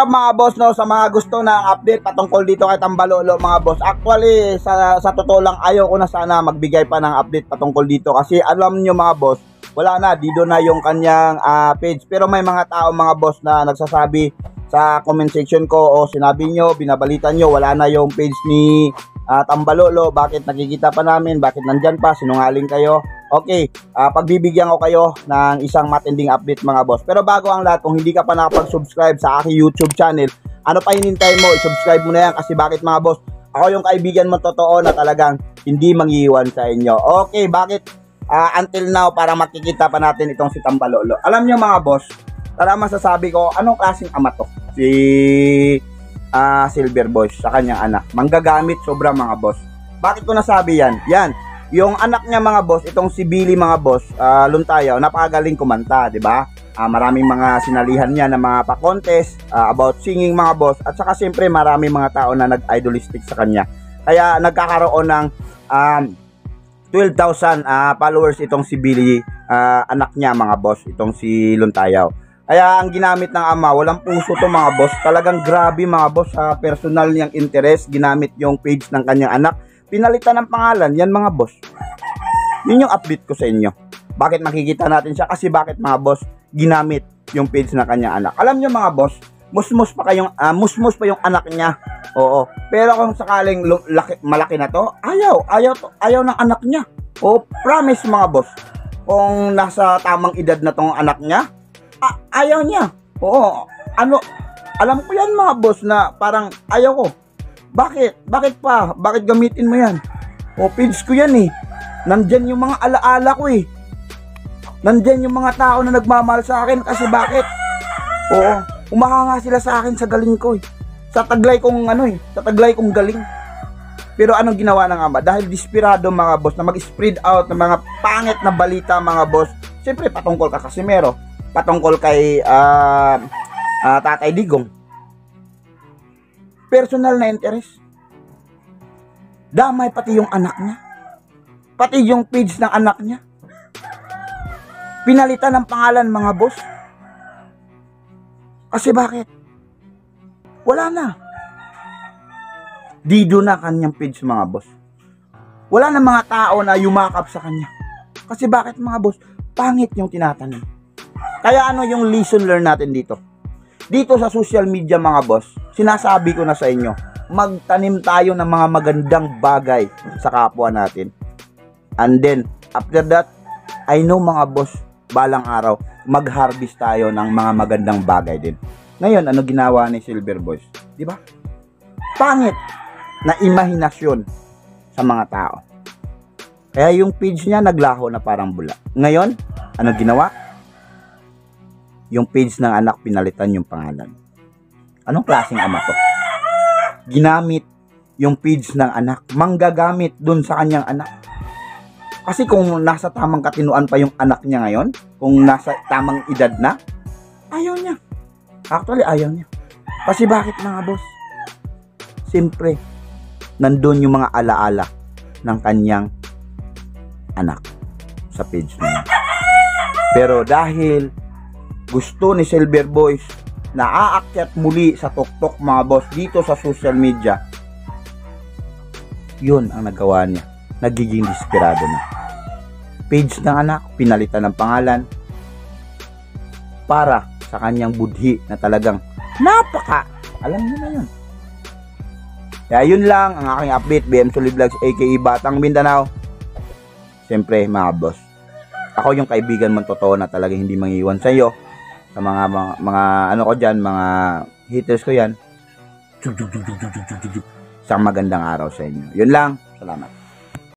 up mga boss, no, sa mga gusto ng update patungkol dito kay Tambalolo mga boss. Actually sa totoo lang ayaw ko na sana magbigay pa ng update patungkol dito kasi alam nyo mga boss, wala na, dito na yung kanyang page. Pero may mga tao mga boss na nagsasabi sa comment section ko o sinabi nyo, binabalitan nyo, wala na yung page ni Tambalolo. Bakit nakikita pa namin? Bakit nandyan pa? Sinungaling kayo? Okay, pagbibigyan ko kayo ng isang matinding update mga boss. Pero bago ang lahat, kung hindi ka pa nakapag-subscribe sa aking YouTube channel, ano pa hinintay mo? I-subscribe mo na yan kasi bakit mga boss? Ako yung kaibigan mo totoo na talagang hindi mangiiwan sa inyo. Okay, bakit until now para makikita pa natin itong si Tambalolo? Alam nyo mga boss, tara masasabi ko, anong klaseng ama to? Si Silver Boys sa kanyang anak. Manggagamit sobra mga boss. Bakit ko nasabi yan? Yan. Yung anak niya mga boss, itong si Billy mga boss, Luntayaw, napakagaling kumanta, 'di ba? Maraming mga sinalihan niya na mga pa-contest about singing mga boss, at saka siyempre maraming mga tao na nag-idolistic sa kanya. Kaya nagkakaroon ng 12,000 followers itong si Billy, anak niya mga boss, itong si Luntayaw. Kaya ang ginamit ng ama, walang puso to mga boss. Talagang grabe mga boss, sa personal niyang interest, ginamit yung page ng kanyang anak. Pinalitan ng pangalan, yan mga boss. Yun yung update ko sa inyo. Bakit makikita natin siya? Kasi bakit mga boss, ginamit yung page ng kanyang anak. Alam nyo mga boss, musmus pa yung anak niya. Oo. Pero kung sakaling malaki na to, ayaw ng anak niya. O promise mga boss, kung nasa tamang edad na tong anak niya, ayaw niya. Oo. Alam ko yan mga boss na parang ayaw ko. Bakit? Bakit pa? Bakit gamitin mo yan? O, page ko yan eh. Nandyan yung mga alaala ko eh. Nandyan yung mga tao na nagmamahal sa akin kasi bakit? Oo, umahanga sila sa akin sa galing ko eh. Sa taglay kong sa taglay kong galing. Pero anong ginawa ng ama? Dahil desperado mga boss na mag-spread out ng mga pangit na balita mga boss. Siyempre patungkol ka Casimero, patungkol kay Tatay Digong. Personal na interest. Damay pati yung anak niya. Pati yung page ng anak niya. Pinalitan ng pangalan mga boss. Kasi bakit? Wala na. Dido na kanyang page mga boss. Wala na mga tao na yumakap sa kanya. Kasi bakit mga boss? Pangit yung tinatanong. Kaya ano yung lesson learn natin dito? Dito sa social media mga boss, sinasabi ko na sa inyo, magtanim tayo ng mga magandang bagay sa kapwa natin. And then, after that, I know mga boss, balang araw, mag-harvest tayo ng mga magandang bagay din. Ngayon, ano ginawa ni Silver Boys? Di ba? Pangit na imahinasyon sa mga tao. Kaya yung page niya naglaho na parang bula. Ngayon, ano ginawa? Yung page ng anak, pinalitan yung pangalan. Anong klaseng ama to? Ginamit yung page ng anak. Manggagamit dun sa kanyang anak. Kasi kung nasa tamang katinuan pa yung anak niya ngayon, kung nasa tamang edad na, ayaw niya. Actually, ayaw niya. Kasi bakit mga boss? Siyempre, nandun yung mga alaala ng kanyang anak sa page niya. Pero dahil gusto ni Silver Boys na aakyat muli sa tuktok mga boss dito sa social media, yun ang nagawa niya. Nagiging desperado na. Page ng anak, pinalitan ng pangalan para sa kanyang budhi na talagang alam niyo na yun. Kaya yun lang ang aking update. BM Sully Vlogs aka Batang Mindanao. Siyempre mga boss, ako yung kaibigan mong totoo na talagang hindi mangiiwan sa iyo. Sa mga ano ko dyan, mga haters ko yan. Isang magandang araw sa inyo. Yun lang. Salamat.